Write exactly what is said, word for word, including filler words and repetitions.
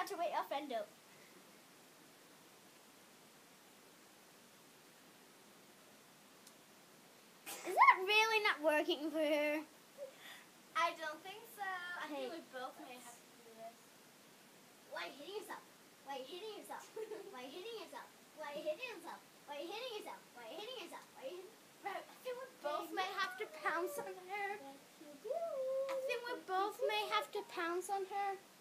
to wake our friend up. Is that really not working for her? I don't think so. I Hey. think we both may have to do this. Why are you hitting yourself? Why are you hitting yourself? Why are you hitting yourself? Why are you hitting yourself? Why are you hitting yourself? Why are you hitting yourself? Why are you hitting... Right, I think we both may have to pounce on her. Yes, you do. I think we both may have to pounce on her.